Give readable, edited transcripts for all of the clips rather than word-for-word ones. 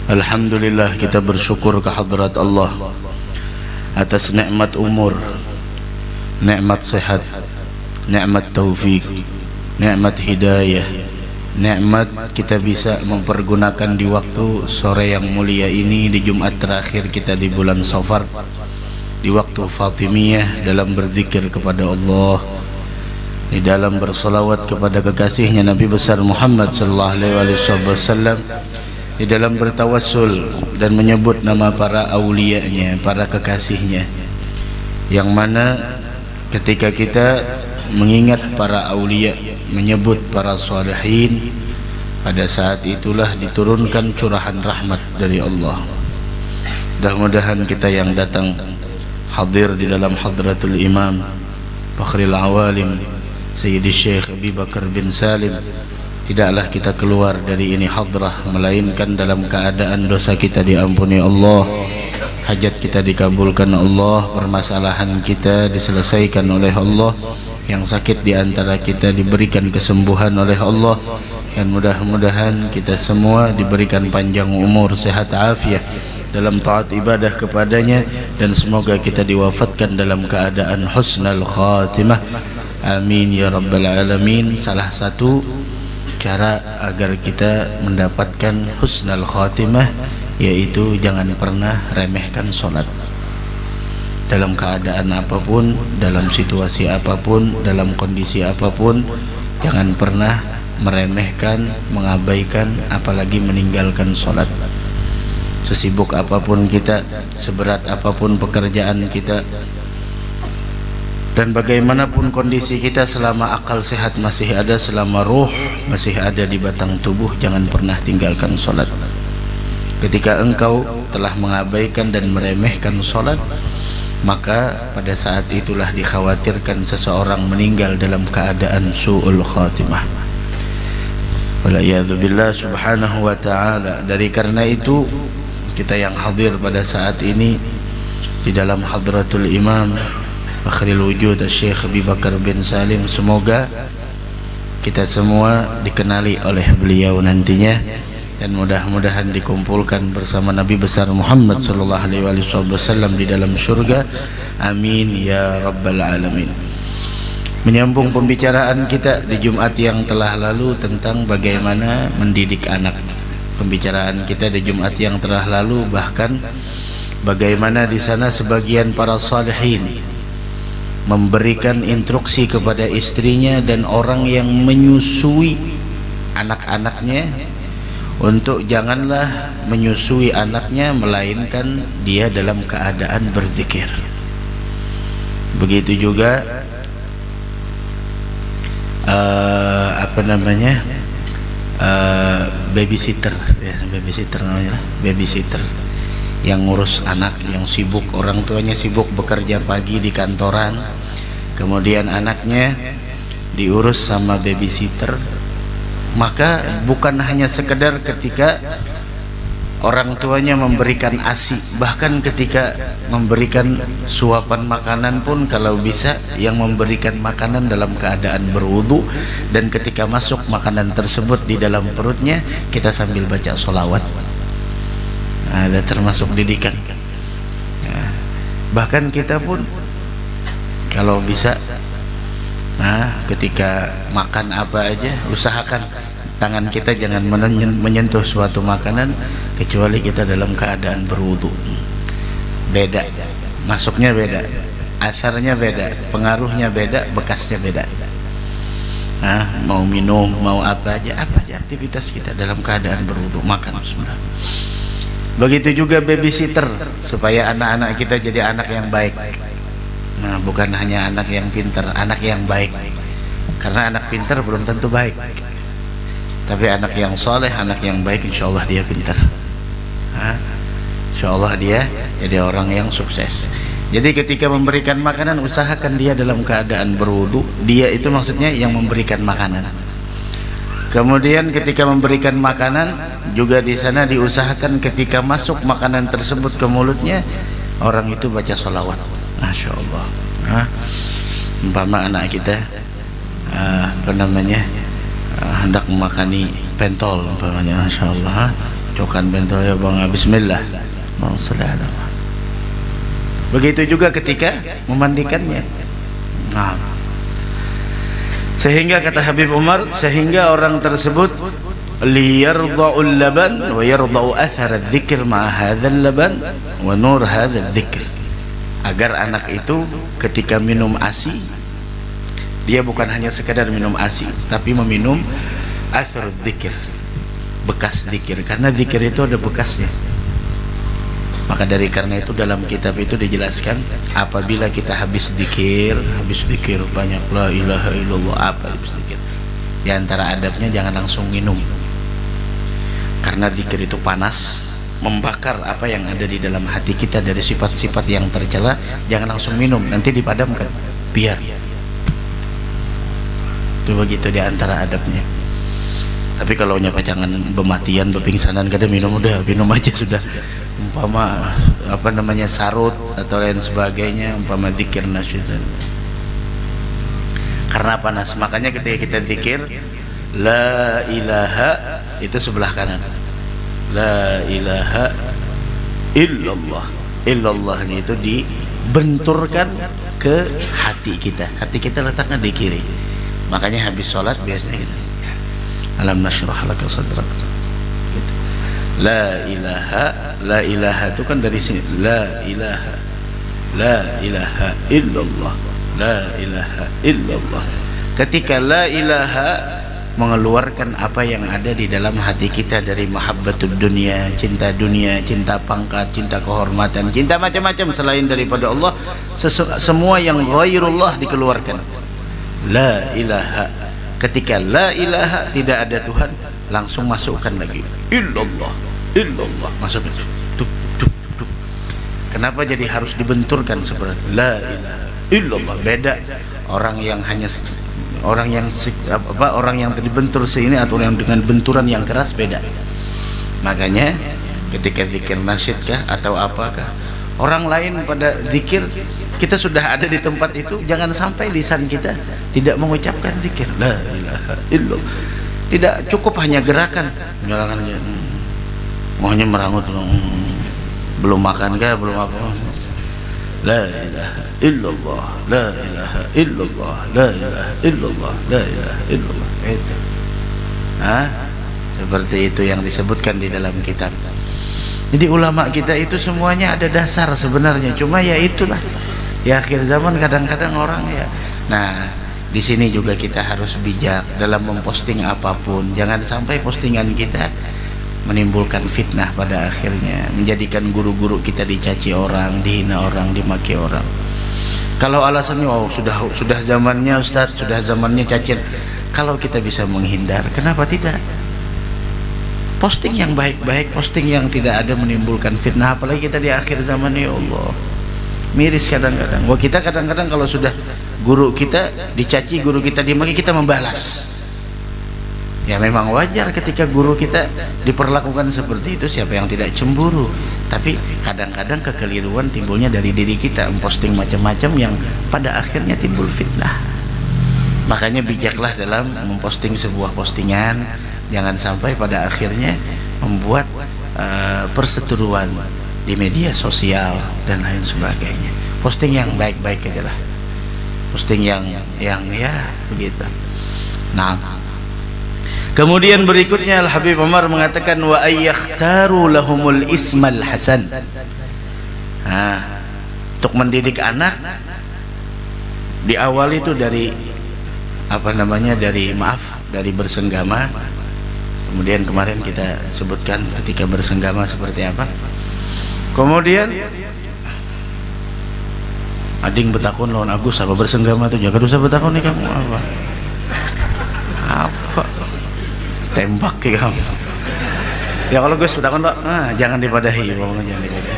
Alhamdulillah, kita bersyukur kehadrat Allah atas nikmat umur, nikmat sehat, nikmat taufik, nikmat hidayah, nikmat kita bisa mempergunakan di waktu sore yang mulia ini, di Jumat terakhir kita di bulan Safar, di waktu Fatimiyah, dalam berzikir kepada Allah, di dalam bersolawat kepada kekasihnya Nabi besar Muhammad sallallahu alaihi wasallam, di dalam bertawassul dan menyebut nama para aulianya, para kekasihnya, yang mana ketika kita mengingat para aulia, menyebut para salihin, pada saat itulah diturunkan curahan rahmat dari Allah. Mudah-mudahan kita yang datang hadir di dalam hadratul Imam Fakhril Awalim Sayyidi Syekh Abi Bakar bin Salim, tidaklah kita keluar dari ini hadrah melainkan dalam keadaan dosa kita diampuni Allah, hajat kita dikabulkan Allah, permasalahan kita diselesaikan oleh Allah, yang sakit di antara kita diberikan kesembuhan oleh Allah, dan mudah-mudahan kita semua diberikan panjang umur, sehat afiat dalam taat ibadah kepadanya, dan semoga kita diwafatkan dalam keadaan husnul khatimah. Amin ya rabbal alamin. Salah satu cara agar kita mendapatkan husnul khatimah yaitu jangan pernah remehkan sholat. Dalam keadaan apapun, dalam situasi apapun, dalam kondisi apapun, jangan pernah meremehkan, mengabaikan, apalagi meninggalkan sholat. Sesibuk apapun kita, seberat apapun pekerjaan kita, dan bagaimanapun kondisi kita, selama akal sehat masih ada, selama ruh masih ada di batang tubuh, jangan pernah tinggalkan sholat. Ketika engkau telah mengabaikan dan meremehkan sholat, maka pada saat itulah dikhawatirkan seseorang meninggal dalam keadaan su'ul khatimah. Wala'iyadzubillah subhanahu wa ta'ala. Dari karena itu, kita yang hadir pada saat ini di dalam hadratul Imam Fakhril Wujud Syekh Abi Bakar bin Salim, semoga kita semua dikenali oleh beliau nantinya, dan mudah-mudahan dikumpulkan bersama Nabi besar Muhammad sallallahu alaihi wasallam di dalam surga. Amin ya rabbal alamin. Menyambung pembicaraan kita di Jumat yang telah lalu tentang bagaimana mendidik anak. Pembicaraan kita di Jumat yang telah lalu bahkan bagaimana di sana sebagian para salihin memberikan instruksi kepada istrinya dan orang yang menyusui anak-anaknya untuk janganlah menyusui anaknya melainkan dia dalam keadaan berzikir. Begitu juga babysitter, ya, babysitter namanya, babysitter yang ngurus anak, yang sibuk, orang tuanya sibuk bekerja pagi di kantoran, kemudian anaknya diurus sama babysitter. Maka bukan hanya sekedar ketika orang tuanya memberikan ASI, bahkan ketika memberikan suapan makanan pun kalau bisa yang memberikan makanan dalam keadaan berwudu, dan ketika masuk makanan tersebut di dalam perutnya kita sambil baca sholawat. Ada termasuk didikan. Bahkan kita pun kalau bisa, ketika makan apa aja, usahakan tangan kita jangan menyentuh suatu makanan kecuali kita dalam keadaan berwudu. Beda, masuknya beda, asarnya beda, pengaruhnya beda, bekasnya beda. Mau minum, mau apa aja aktivitas kita dalam keadaan berwudu, makan bismillah. Begitu juga babysitter, supaya anak-anak kita jadi anak yang baik. Bukan hanya anak yang pintar, anak yang baik. Karena anak pintar belum tentu baik, tapi anak yang soleh, anak yang baik, insya Allah dia pintar. Insya Allah dia jadi orang yang sukses. Jadi ketika memberikan makanan, usahakan dia dalam keadaan berwudu. Dia itu maksudnya yang memberikan makanan. Kemudian ketika memberikan makanan juga di sana diusahakan ketika masuk makanan tersebut ke mulutnya, orang itu baca sholawat. Masya Allah. Umpama anak kita hendak memakani pentol umpamanya, Masya Allah, cokan bento ya bang, bismillah. Begitu juga ketika memandikannya. Nah, sehingga kata Habib Umar, sehingga orang tersebut liyarda'ul laban wa yarda'u athar adz-dzikr ma'a hadzal laban wa nur hadzal dzikr, agar anak itu ketika minum ASI dia bukan hanya sekadar minum ASI tapi meminum athar dzikr, bekas zikir, karena zikir itu ada bekasnya. Maka dari karena itu dalam kitab itu dijelaskan, apabila kita habis zikir banyak la ilaha illallah, apa habis zikir, di antara adabnya jangan langsung minum, karena zikir itu panas, membakar apa yang ada di dalam hati kita dari sifat-sifat yang tercela. Jangan langsung minum, nanti dipadamkan, biar itu. Begitu di antara adabnya. Tapi kalau nyapa jangan bematian, bepingsanan, kada minum, udah minum aja sudah. Umpama apa namanya sarut atau lain sebagainya, umpama zikir nasyid, karena panas. Makanya ketika kita zikir la ilaha, itu sebelah kanan, la ilaha illallah, illallahnya itu dibenturkan ke hati kita. Hati kita letaknya di kiri. Makanya habis sholat biasanya gitu, alam nashrah laka sadrak gitu. La ilaha itu kan dari sini, la ilaha illallah, la ilaha illallah. Ketika la ilaha mengeluarkan apa yang ada di dalam hati kita dari mahabbatud dunia, cinta pangkat, cinta kehormatan, cinta macam-macam selain daripada Allah, semua yang ghairullah dikeluarkan. La ilaha, ketika la ilaha tidak ada Tuhan, langsung masukkan lagi illallah, masuk tup. Kenapa jadi harus dibenturkan seperti la ilaha illallah? Beda orang yang hanya orang yang dibentur sini atau yang dengan benturan yang keras, beda. Makanya ketika zikir nasyid kah atau apakah, orang lain pada zikir, kita sudah ada di tempat itu, jangan sampai lisan kita tidak mengucapkan zikir la ilaha illallah. Tidak cukup hanya gerakan, misalkan maunya merangut, belum makan kah, belum apa, la ilaha illallah, la ilaha illallah, la ilaha illallah, la ilaha illallah. Itu seperti itu yang disebutkan di dalam kitab. Jadi ulama kita itu semuanya ada dasar sebenarnya, cuma ya itulah di akhir zaman kadang-kadang orang ya. Nah, di sini juga kita harus bijak dalam memposting apapun. Jangan sampai postingan kita menimbulkan fitnah pada akhirnya, menjadikan guru-guru kita dicaci orang, dihina orang, dimaki orang. Kalau alasannya sudah zamannya Ustaz, sudah zamannya cacian. Kalau kita bisa menghindar, kenapa tidak? Posting yang baik-baik, posting yang tidak ada menimbulkan fitnah. Apalagi kita di akhir zaman, ya Allah, miris kadang-kadang. Wah, kita kadang-kadang kalau sudah guru kita dicaci, guru kita dimaki, kita membalas. Ya memang wajar ketika guru kita diperlakukan seperti itu, siapa yang tidak cemburu. Tapi kadang-kadang kekeliruan timbulnya dari diri kita, memposting macam-macam yang pada akhirnya timbul fitnah. Makanya bijaklah dalam memposting sebuah postingan, jangan sampai pada akhirnya membuat perseteruan di media sosial dan lain sebagainya. Posting yang baik-baik aja lah, posting yang ya begitu. Nah, kemudian berikutnya Al Habib Umar mengatakan wa ayyakhtaru lahumul ismal hasan. Untuk mendidik anak diawali itu dari dari bersenggama. Kemudian kemarin kita sebutkan ketika bersenggama seperti apa. Kemudian ading betakun lawan Agus apa bersenggama tuh, jaga dosa betakun nih kamu apa tembak ya kamu. Ya kalau Gus betakun Pak, jangan dipadahi, pokoknya jangan dipadahi.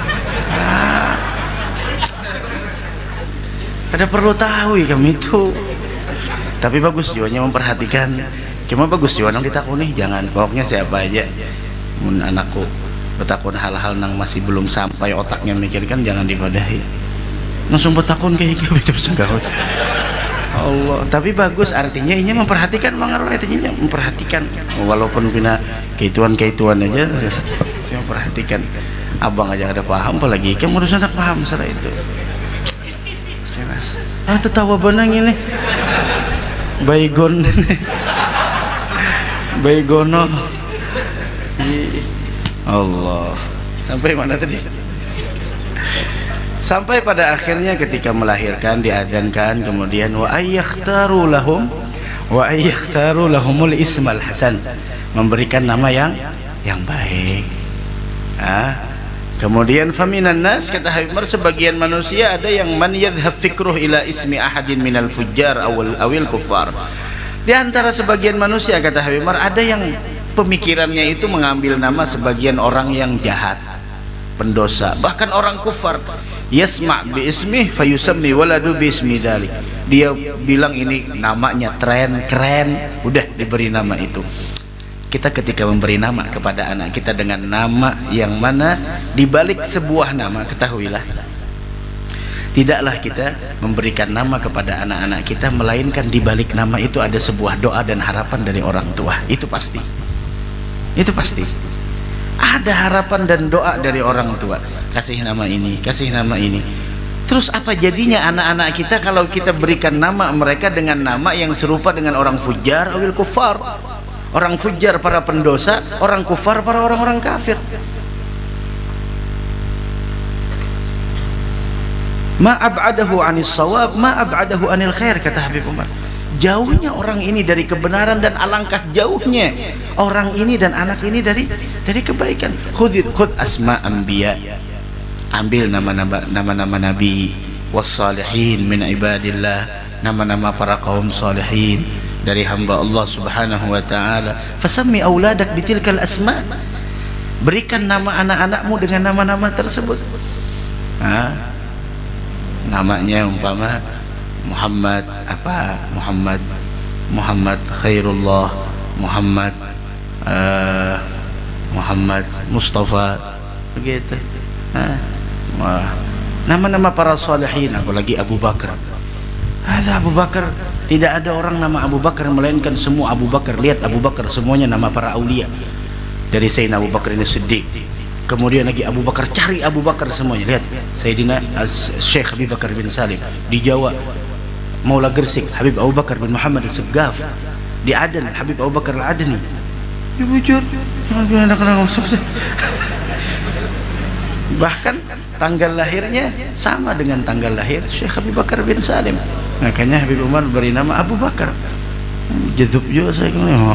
Ada perlu tahu ya kamu itu. Tapi bagus jiwanya memperhatikan. Cuma bagus jiwa nang ditakuni, jangan pokoknya siapa aja mun anakku betakun hal-hal nang masih belum sampai otaknya mikirkan, jangan dipadahi. Langsung betakun kayak gitu segala. Allah, tapi bagus artinya ini memperhatikan, mengaruh artinya memperhatikan, walaupun kena keituan aja perhatikan, abang aja ada paham, apalagi kan harus anak paham masalah itu. Tertawa benang ini baygon baygono. Allah, sampai mana tadi? Sampai pada akhirnya ketika melahirkan diadzankan, kemudian wa ayyakhtaru lahumul ismal hasan, memberikan nama yang baik. Kemudian faminan nas, kata Habib Umar, sebagian manusia ada yang man yadhhab fikruh ila ismi ahadin minal fujjar awil kuffar. Di antara sebagian manusia, kata Habib Umar, ada yang pemikirannya itu mengambil nama sebagian orang yang jahat, pendosa, bahkan orang kufar. Yasma' bi ismih fayusammi waladu bi ismi dzalik. Dia bilang ini namanya keren, udah diberi nama itu. Kita ketika memberi nama kepada anak kita dengan nama yang mana, dibalik sebuah nama, ketahuilah, tidaklah kita memberikan nama kepada anak-anak kita melainkan dibalik nama itu ada sebuah doa dan harapan dari orang tua. Itu pasti, itu pasti ada harapan dan doa dari orang tua. Kasih nama ini, kasih nama ini. Terus apa jadinya anak-anak kita kalau kita berikan nama mereka dengan nama yang serupa dengan orang fujar awil kufar? Orang fujar para pendosa, orang kufar para orang-orang kafir. Ma ab'adahu anis sawab, ma ab'adahu anil khair, kata Habib Umar. Jauhnya orang ini dari kebenaran dan alangkah jauhnya orang ini dan anak ini dari kebaikan. Khudh asma anbiya, ambil nama-nama nabi, wassalihin min ibadillah, nama-nama para kaum salihin dari hamba Allah subhanahu wa ta'ala. Fasammi auladak bitilkal asma, berikan nama anak-anakmu dengan nama-nama tersebut. Namanya umpama Muhammad apa, Muhammad Khairullah, Muhammad Mustafa, begitu. Nama-nama para salihin, apalagi Abu Bakar. Ada Abu Bakar, tidak ada orang nama Abu Bakar melainkan semua Abu Bakar. Lihat Abu Bakar semuanya nama para aulia. Dari Sayyidina Abu Bakar ini Siddiq, kemudian lagi Abu Bakar, cari Abu Bakar semuanya. Lihat Sayyidina Syekh Habib Bakar bin Salim di Jawa, Maula Gersik Habib Abu Bakar bin Muhammad As-Segaf, di Aden Habib Abu Bakar Al-Adni. Ya bujur, bahkan tanggal lahirnya sama dengan tanggal lahir Syekh Habib Bakar bin Salim. Makanya Habib Umar beri nama Abu Bakar. Jadub juga saya kenal.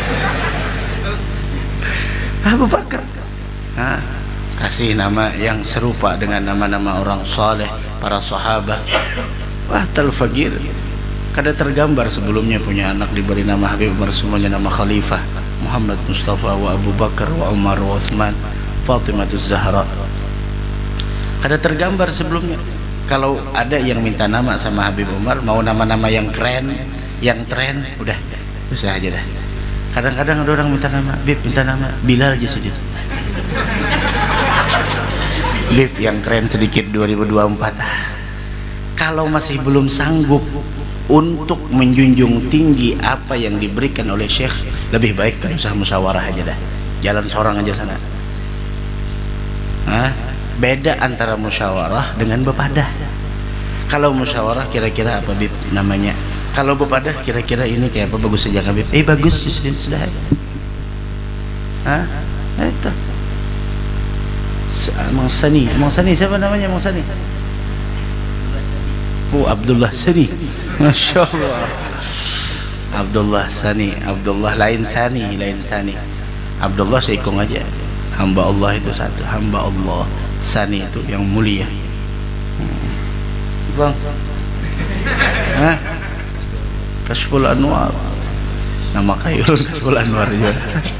Abu Bakar. Kasih nama yang serupa dengan nama-nama orang saleh, para sahabat. Wah, Talfagir kada tergambar sebelumnya punya anak diberi nama Habib Umar, semuanya nama khalifah. Muhammad Mustafa wa Abu Bakar wa Umar wa Uthman, Fatimatuz Zahra. Kada tergambar sebelumnya. Kalau ada yang minta nama sama Habib Umar, mau nama-nama yang keren, yang tren, udah usah aja dah. Kadang-kadang ada orang minta nama, Bib minta nama Bilal aja sedikit. Bib yang keren sedikit 2024. Kalau masih belum sanggup untuk menjunjung tinggi apa yang diberikan oleh Syekh, lebih baik kan usah musyawarah aja dah. Jalan seorang aja sana. Beda antara musyawarah dengan bepadah. Kalau musyawarah kira-kira apa Bib namanya, kalau bepadah kira-kira ini kayak apa, bagus saja Habib. Bagus sudah. Itu Mang Sani siapa namanya Mang Sani? Abdullah Sani. Masya Allah. Abdullah Sani, Abdullah lain Sani. Abdullah seikung aja. Hamba Allah itu satu, hamba Allah. Sani itu yang mulia. Bang. Kasful Anwar. Nama Khairul Kasful Anwar juga.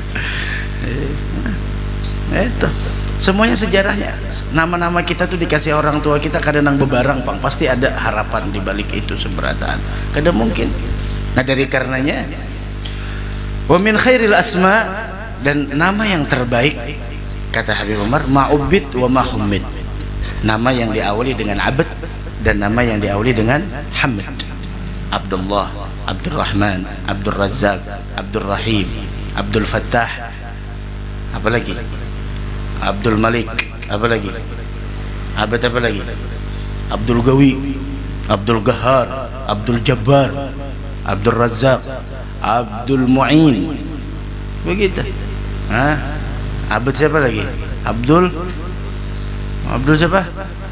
Itu semuanya sejarahnya. Nama-nama kita tuh dikasih orang tua kita kadang bebarang, Bang. Pasti ada harapan di balik itu seberataan. Kadang mungkin. Nah, dari karenanya wa min khairil asma, dan nama yang terbaik kata Habib Umar ma'ubid wa mahumid, nama yang diawali dengan abad dan nama yang diawali dengan hamid. Abdullah, Abdurrahman, Abdul Razzaq, Abdul Rahim, Abdul Fattah, apalagi Abdul Malik, apa lagi? Abad apa lagi? Abdul Gawi, Abdul Gahar, Abdul Jabbar, Abdul Razak, Abdul Mu'in. Begitu. Abad siapa lagi? Abdul siapa?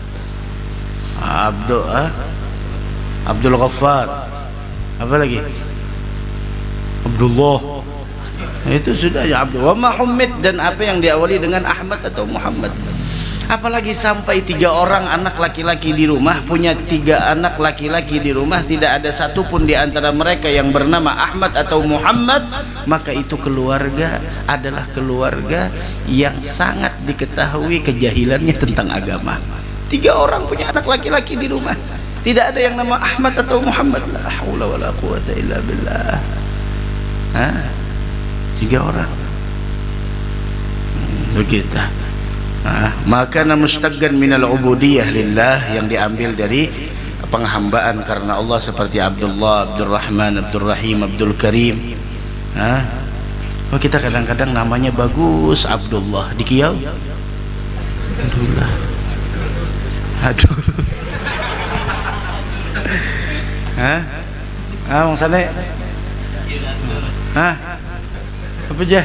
Abdul Ghaffar. Apa lagi? Abdullah. Itu sudah ya Abdul. Wa Muhammad, dan apa yang diawali dengan Ahmad atau Muhammad. Apalagi sampai 3 orang anak laki-laki di rumah, punya 3 anak laki-laki di rumah, tidak ada satupun di antara mereka yang bernama Ahmad atau Muhammad, maka itu keluarga adalah keluarga yang sangat diketahui kejahilannya tentang agama. 3 orang punya anak laki-laki di rumah, tidak ada yang nama Ahmad atau Muhammad. La haula wala quwata illa billah. 3 orang. Begitu. Maka mustaggan minal ubudiyah lillah, yang diambil dari penghambaan karena Allah, seperti Abdullah, Abdul Rahman, Abdul Rahim, Abdul Karim. Kita kadang-kadang namanya bagus, Abdullah di Kiau. Aduh. Bang Sane. Apa aja?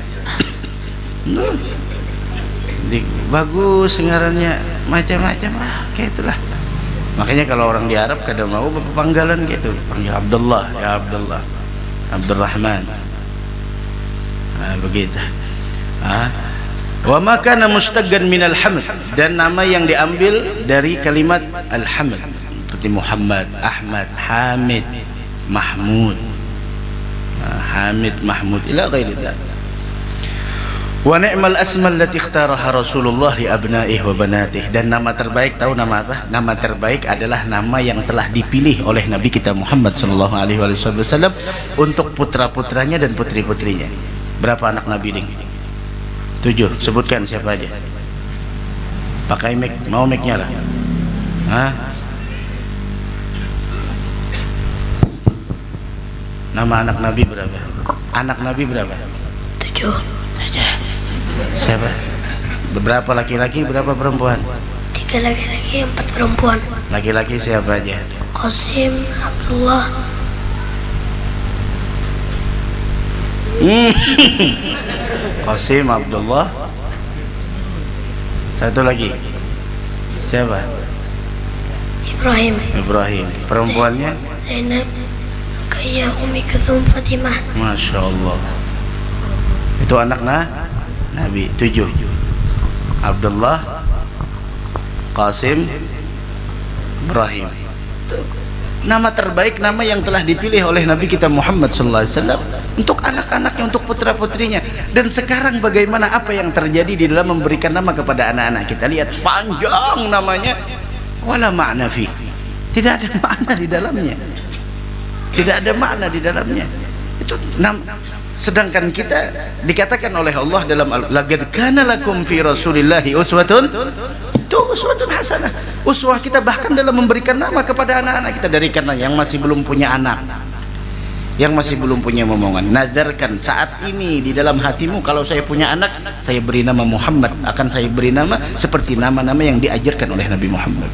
Bagus ngarannya, macam-macam kayak itulah. Makanya kalau orang di Arab kadang mau panggilan gitu, panggil Abdullah, ya Abdullah, Abdul Rahman. Begitu. Wa ma kana mustaggan minal hamd, dan nama yang diambil dari kalimat al-hamd, seperti Muhammad, Ahmad, Hamid, Mahmud. Hamid, Mahmud, ila ghairi dzalik. Wa ni'mal asma allati ikhtaraha Rasulullah li abna'ihi wa banatihi, dan nama terbaik, tahu nama apa? Nama terbaik adalah nama yang telah dipilih oleh Nabi kita Muhammad sallallahu alaihi wasallam untuk putra-putranya dan putri-putrinya. Berapa anak Nabi ding? 7. Sebutkan siapa aja. Pakai mic, mau mic-nya lah. Nama anak Nabi berapa? Anak Nabi berapa? 7. Siapa? Berapa laki-laki, berapa perempuan? 3 laki-laki, 4 perempuan. Laki-laki siapa aja? Qasim, Abdullah. Qasim, Abdullah. Satu lagi. Siapa? Ibrahim. Ibrahim. Perempuannya? Zainab, Ruqayyah, Umi Kulthum, Fatimah. Masya Allah. Itu anak Nabi. 7. Abdullah, Qasim, Ibrahim. Nama terbaik, nama yang telah dipilih oleh Nabi kita Muhammad sallallahu alaihi wasallam untuk anak-anaknya, untuk putra-putrinya. Dan sekarang bagaimana, apa yang terjadi di dalam memberikan nama kepada anak-anak kita? Lihat, panjang namanya, wala ma'na fi. Tidak ada makna di dalamnya. Tidak ada makna di dalamnya. Itu sedangkan kita dikatakan oleh Allah dalam laqad kana lakum fi rasulillahi uswatun, itu uswatun hasanah, uswah kita bahkan dalam memberikan nama kepada anak-anak kita. Dari karena yang masih belum punya anak, yang masih belum punya momongan, nadarkan saat ini di dalam hatimu, kalau saya punya anak, saya beri nama Muhammad, akan saya beri nama seperti nama-nama yang diajarkan oleh Nabi Muhammad.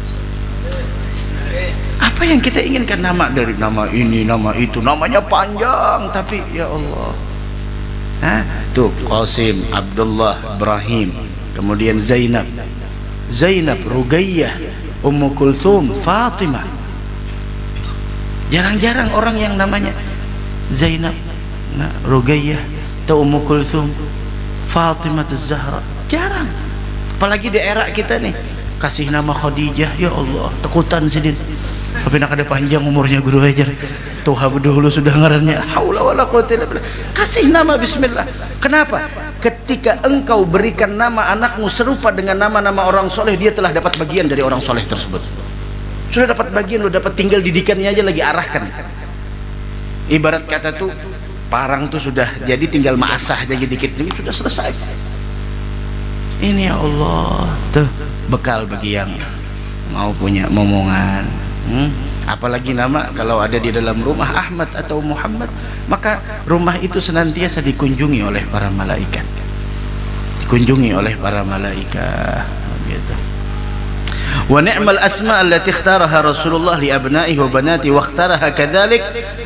Apa yang kita inginkan? Nama dari nama ini, nama itu, namanya panjang, tapi ya Allah. Tuh Qasim, Abdullah, Ibrahim, kemudian Zainab, Ruqayyah, Ummu Kulthum, Fatimah. Jarang-jarang orang yang namanya Zainab, Ruqayyah, atau Ummu Kulthum, Fatimah Az-Zahra. Jarang. Apalagi di era kita nih, kasih nama Khadijah, ya Allah, takutan sidin. Tapi nak ada panjang umurnya guru ajar. Tuh dulu sudah ngarannya haula wala quwata illa billah. Kasih nama bismillah. Kenapa? Ketika engkau berikan nama anakmu serupa dengan nama-nama orang soleh, dia telah dapat bagian dari orang soleh tersebut. Sudah dapat bagian, lo dapat, tinggal didikannya aja lagi arahkan. Ibarat kata tuh parang tuh sudah jadi, tinggal maasah aja dikit dikit sudah selesai. Ini ya Allah, tuh bekal bagi yang mau punya momongan. Apalagi nama kalau ada di dalam rumah Ahmad atau Muhammad, maka rumah itu senantiasa dikunjungi oleh para malaikat. dikunjungi oleh para malaikat gitu. Wa ni'mal asma allati ikhtaraha Rasulullah li abna'ihi wa banati wa ikhtaraha kadzalik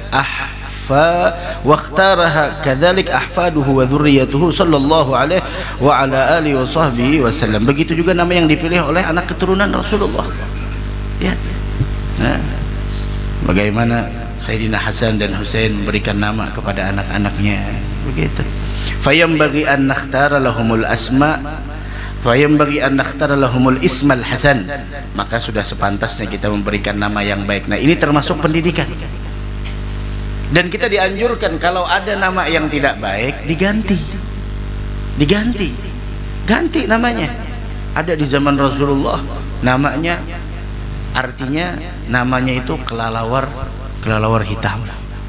wa ikhtaraha kadzalik ahfaduhu wa dzurriyyatuhu sallallahu alaihi wa ala alihi wa sahbihi wasallam. Begitu juga nama yang dipilih oleh anak keturunan Rasulullah. Ya. Nah, bagaimana Sayyidina Hasan dan Husain memberikan nama kepada anak-anaknya, begitu. Fayambaghi an nakhtara lahumul asma, fayambaghi an nakhtara lahumul ismal hasan. Maka sudah sepantasnya kita memberikan nama yang baik. Nah, ini termasuk pendidikan. Dan kita dianjurkan kalau ada nama yang tidak baik diganti. Ganti namanya. Ada di zaman Rasulullah namanya, artinya namanya itu kelelawar hitam.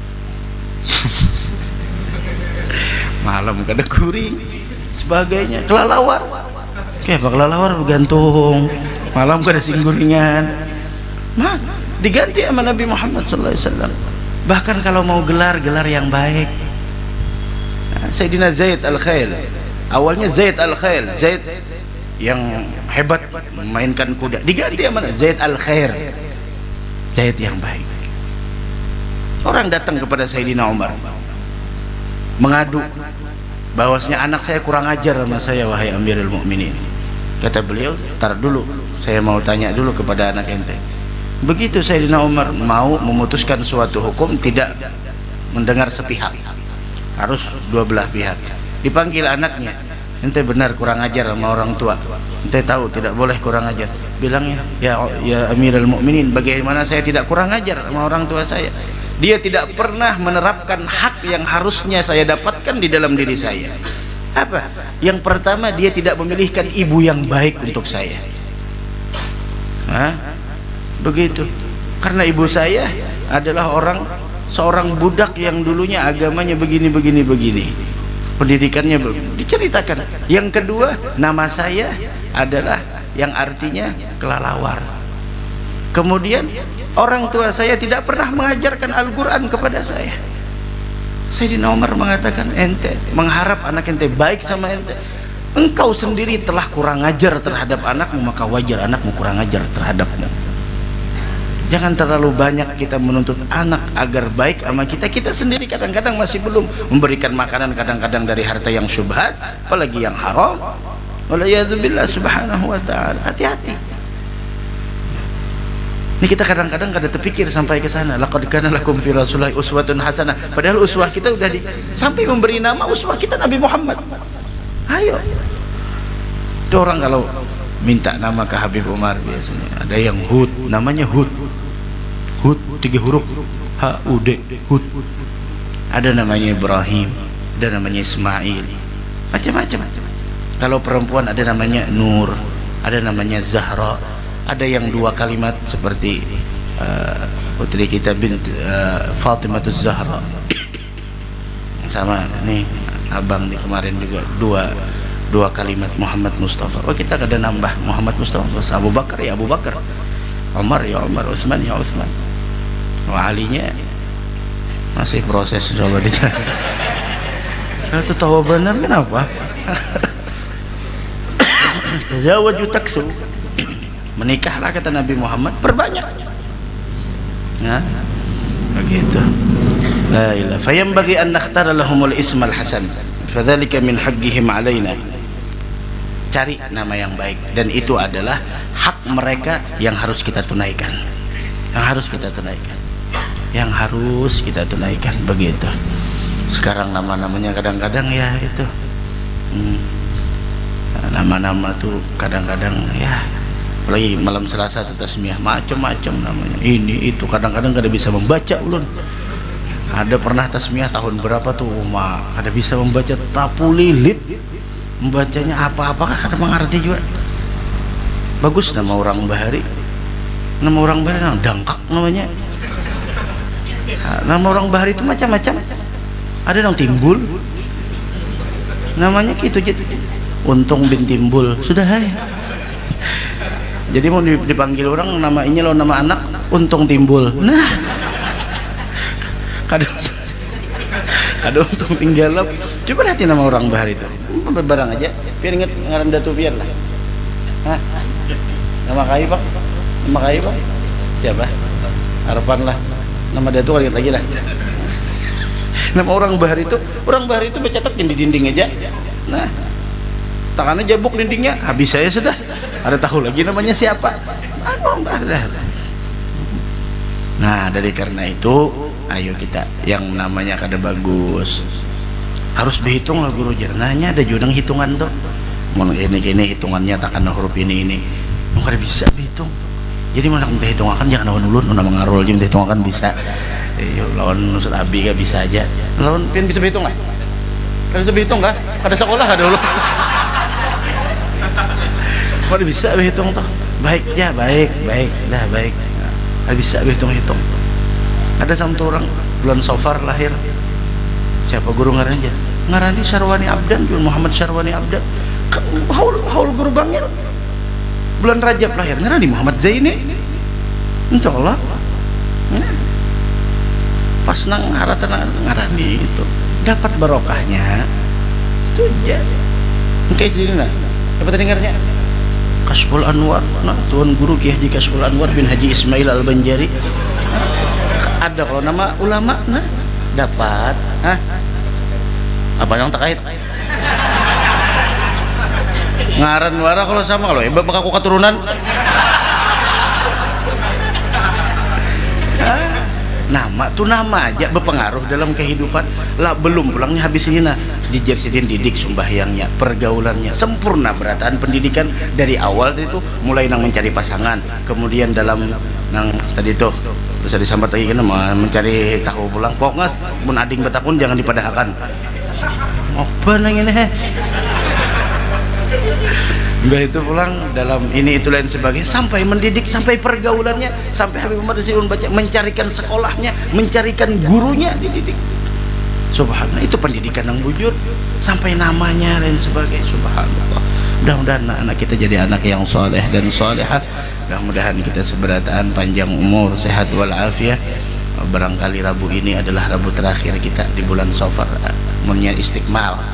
Malam kada kuring sebagainya, kelelawar. Kayak kelelawar bergantung. Malam kada singguringan. Nah, diganti sama Nabi Muhammad sallallahu alaihi wasallam. Bahkan kalau mau gelar yang baik. Nah, Sayyidina Zaid Al-Khail, awalnya Zaid Al-Khail, Zaid yang hebat memainkan kuda, diganti sama Zaid Al-Khair, Zaid yang baik. Orang datang kepada Sayyidina Umar mengadu bahwasanya anak saya kurang ajar sama saya, wahai Amirul Mukminin. Kata beliau, tar dulu, saya mau tanya dulu kepada anak ente. Begitu Sayyidina Umar mau memutuskan suatu hukum, tidak mendengar sepihak, harus dua belah pihak. Dipanggil anaknya, ente benar kurang ajar sama orang tua, ente tahu tidak boleh kurang ajar. Bilangnya, ya Amirul Mukminin, bagaimana saya tidak kurang ajar sama orang tua saya? Dia tidak pernah menerapkan hak yang harusnya saya dapatkan di dalam diri saya. Apa? Yang pertama, dia tidak memilihkan ibu yang baik untuk saya. Hah? Begitu. Karena ibu saya adalah seorang budak yang dulunya agamanya begini. Pendidikannya diceritakan. Yang kedua, nama saya adalah yang artinya kelelawar. Kemudian orang tua saya tidak pernah mengajarkan Al-Quran kepada saya. Sayyidina Umar mengatakan, ente mengharap anak ente baik sama ente, engkau sendiri telah kurang ajar terhadap anakmu, maka wajar anakmu kurang ajar terhadapmu. Jangan terlalu banyak kita menuntut anak agar baik sama kita. Kita sendiri kadang-kadang masih belum memberikan makanan, kadang-kadang dari harta yang syubhat, apalagi yang haram. Walayadzubillah subhanahu wa ta'ala. Hati-hati. Ini kita kadang-kadang kada terpikir sampai ke sana. Laqad kana lakum fi Rasulillahi uswatun hasanah. Padahal uswah kita udah sampai memberi nama uswah kita Nabi Muhammad. Ayo. Itu orang kalau minta nama ke Habib Umar biasanya ada yang Hud, namanya Hud 3 huruf, H-U-D, Hud. Ada namanya Ibrahim, ada namanya Ismail, macam-macam. Kalau perempuan ada namanya Nur, ada namanya Zahra, ada yang 2 kalimat seperti putri kita bint Fatimatuz Zahra. Sama nih abang di kemarin juga dua kalimat Muhammad Mustafa. Oh, kita kada nambah Muhammad Mustafa. Abu Bakar ya Abu Bakar, Umar ya Umar, Utsman ya Utsman. Alinya masih proses, coba dicari. Itu tahu benar kenapa? Tazawwaju taksu. Menikahlah kata Nabi Muhammad, perbanyak. Nah, begitu. La ilaha. Fayambaghi an nakhtara lahumul ismal hasan. Fadzalika min haqqihim alaina. Cari nama yang baik, dan itu adalah hak mereka yang harus kita tunaikan. Yang harus kita tunaikan, begitu. Sekarang nama-namanya kadang-kadang ya itu nama-nama tuh kadang-kadang ya, apalagi malam Selasa atau tasmiyah macam-macam namanya, ini itu kadang-kadang kada bisa membaca ulun. Ada pernah tasmiyah tahun berapa tuh kada bisa membaca, tapu lilit membacanya apa-apakah kada mengerti juga. Bagus nama orang Bahari, nama Dangkak namanya. Nama orang Bahari itu macam-macam. Ada yang Timbul, namanya gitu. Untung bin Timbul, sudah hai. Jadi mau dipanggil orang nama ini lo, nama anak Untung Timbul. Nah, ada untung tinggal. Coba lihatin nama orang bahar itu barang aja biar inget ngaran Datu Pian lah. Hah? Nama kayu pak, nama kayu pak siapa? Harapan lah, nama Datu kan inget lagi lah. Nama orang bahar itu bercetakin di dinding aja. Nah, tangannya jabuk dindingnya, habis saya sudah. Ada tahu lagi namanya siapa? Orang bahar dah. Nah, dari karena itu, ayo kita yang namanya kada bagus harus berhitung lah guru jernanya ada jurnang hitungan tuh. Mau ini hitungannya takkan huruf ini. Mau kada bisa berhitung. Jadi mau nak berhitung akan jangan lawan ulun, nama ngarul jadi berhitung akan bisa. Lawan Ustaz Abi gak bisa aja. Lawan pian bisa berhitung lah. Kada bisa berhitung kah? Kada sekolah kada dulu. Kada bisa berhitung tuh. Baik ya, baik. Dah baik. Kada bisa berhitung-hitung. Ada satu orang bulan Safar lahir. Siapa guru ngarannya? Ngarani Syarwani Abdan, Muhammad Syarwani Abdan. Haul guru bangil. Bulan Rajab lahir. Ngarani Muhammad Zaini. Insyaallah. Pas nang ngarani itu dapat barokahnya itu aja. Oke sini nah. Apa tadi ngaranya? Kasful Anwar. Nah, Tuan Guru Ki Haji Kasful Anwar bin Haji Ismail Al-Banjari. Ada kalau nama ulama nah dapat. Hah? Apa yang terkait? Ngaran wara kalau sama kalau hebat bakal keturunan. Nama tuh nama aja berpengaruh dalam kehidupan lah. Belum pulangnya habis ini nah dijersidin didik sumbahyangnya, pergaulannya sempurna, berataan pendidikan dari awal itu mulai nang mencari pasangan, kemudian dalam nang tadi tuh bisa disambat lagi kan mencari tahu pulang pokoknya mun ading betapun jangan dipadahkan apa nang ini udah itu pulang dalam ini itu lain sebagainya sampai mendidik, sampai pergaulannya, sampai Habib Muhammad Rasulullah baca mencarikan sekolahnya, mencarikan gurunya dididik. Subhanallah, itu pendidikan yang wujud sampai namanya dan sebagainya. Subhanallah. Mudah-mudahan anak kita jadi anak yang soleh dan solehah. Mudah-mudahan kita seberataan panjang umur, sehat walafiat. Barangkali Rabu ini adalah Rabu terakhir kita di bulan Safar. Amunnya istiqmal,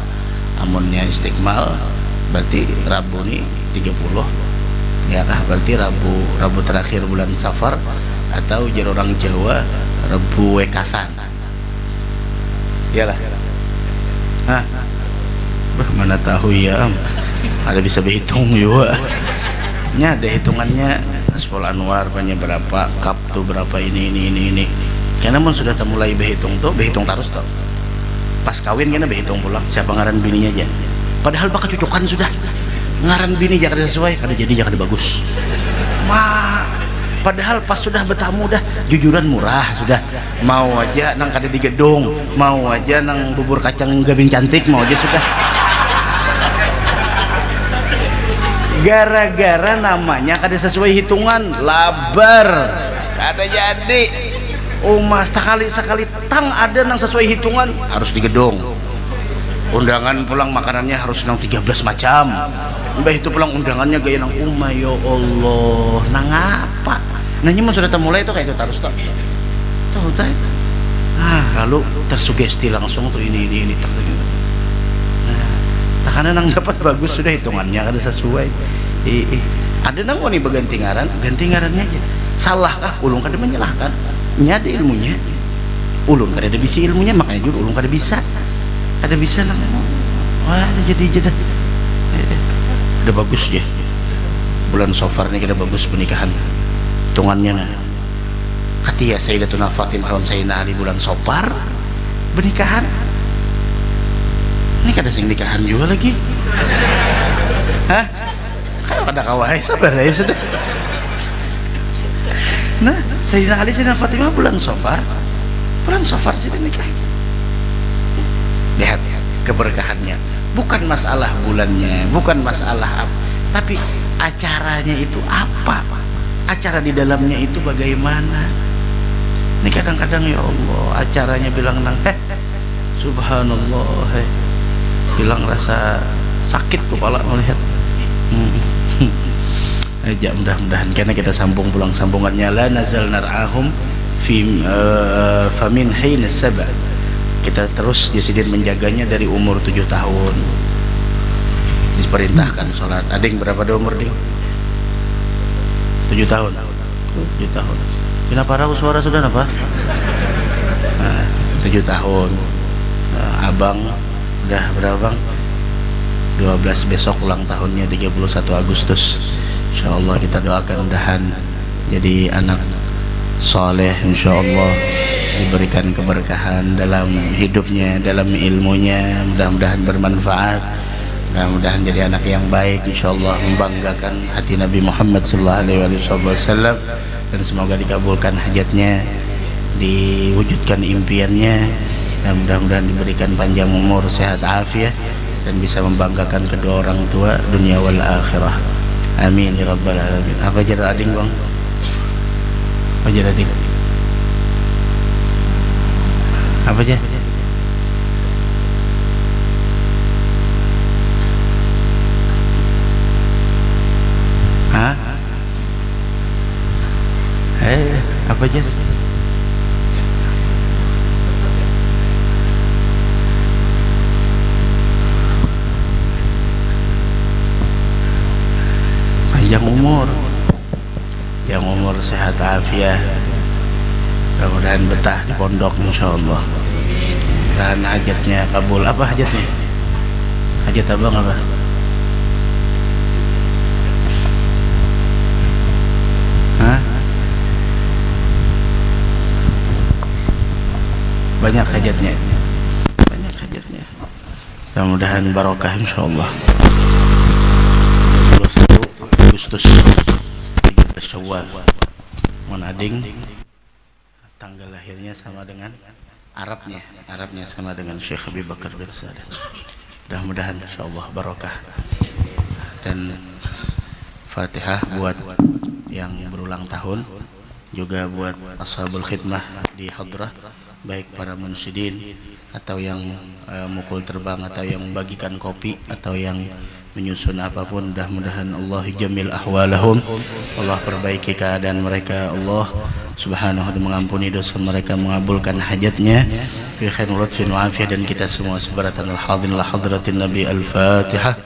berarti Rabu ini 30 ya kah, berarti Rabu terakhir bulan Safar atau jar orang Jawa Rabu Wekasan iyalah. Hah, mana tahu ya, ada bisa berhitung juga nya, ada hitungannya. Kasful Anwar banyak berapa, kap tuh berapa, ini karena mun sudah mulai berhitung tuh berhitung terus tuh pas kawin kena berhitung pulang siapa ngaran bininya aja. Padahal bakal cucokan sudah ngaran bini jangan sesuai kada jadi jangan bagus padahal pas sudah bertamu dah jujuran murah sudah mau aja nang kada di gedung, mau aja nang bubur kacang gabin cantik, mau aja sudah gara-gara namanya kada sesuai hitungan labar kada jadi. Sekali tang ada nang sesuai hitungan harus di gedung. Undangan pulang makanannya harus nang 13 macam. Mbah itu pulang undangannya gaya nang ya Allah, nang apa? Nah ini sudah mulai itu kayak itu terus tuh. Lalu tersugesti langsung tuh ini tertentu. Nah, takanan nang dapat bagus sudah hitungannya kada sesuai. Ada nang mau nih berganti ngarannya aja. Salah kah? Ulung kada menyalahkan. Ada ilmunya. Ulung kada ada bisa ilmunya, makanya juga ulung kada bisa. Ada bisa nang wah jadi udah bagus ya bulan Safar ini kita bagus pernikahan hitungannya nah katia Sayyidatuna Fatimah lawan Sayyidina Ali bulan Safar pernikahan ini kada sing nikahan juga lagi. Hah, kayak kada kawai sabar ya sudah. Nah Sayyidina Ali Sayyidina Fatimah bulan Safar sih nikahin. Lihat keberkahannya, bukan masalah bulannya, bukan masalah apa, tapi acaranya itu apa, acara di dalamnya itu bagaimana. Ini kadang-kadang ya Allah acaranya bilang nang subhanallah bilang rasa sakit kepala melihat. Aja mudah-mudahan karena kita sambung pulang sambungannya la nazal nar'ahum fi famin hayna sab'a Kita terus Jasidin menjaganya dari umur 7 tahun. Diperintahkan sholat. Ading berapa dia umur, Ding? 7 tahun. 7 tahun. Kenapa ragu suara sudah apa? 7 tahun. Abang udah berapa, Bang? 12 besok ulang tahunnya 31 Agustus. Insyaallah kita doakan mudahan jadi anak soleh, insyaallah diberikan keberkahan dalam hidupnya, dalam ilmunya, mudah-mudahan bermanfaat, mudah-mudahan jadi anak yang baik, insyaallah membanggakan hati Nabi Muhammad sallallahu alaihi wasallam, dan semoga dikabulkan hajatnya, diwujudkan impiannya, dan mudah-mudahan diberikan panjang umur, sehat afiat, dan bisa membanggakan kedua orang tua dunia wal akhirah. Amin ya rabbal alamin. Apa jar ading, Bang? Apa jar ading? Apa aja? Hah? Apa aja? Panjang umur, sehat afiat, mudah-mudahan betah di pondok insyaallah, dan hajatnya kabul. Apa hajatnya? Hajat abang apa? Hah? Banyak hajatnya, mudah-mudahan barokah insyaallah. 21 Agustus 13 Syawal. Mon ading tanggal lahirnya sama dengan Arabnya sama dengan Syekh Abi Bakar bin Sa'ad. Mudah-mudahan insyaallah barokah. Dan Fatihah buat yang berulang tahun, juga buat ashabul khidmah di hadrah, baik para munsyidin atau yang mukul terbang, atau yang membagikan kopi, atau yang menyusun apapun. Mudah-mudahan Allah jamil ahwalahum, Allah perbaiki keadaan mereka, Allah subhanahu wa ta'ala mengampuni dosa mereka, mengabulkan hajatnya bi khairul lutfin wa afiyah, dan kita semua sebaratan al-hadin la hadratin nabi. Al-Fatihah.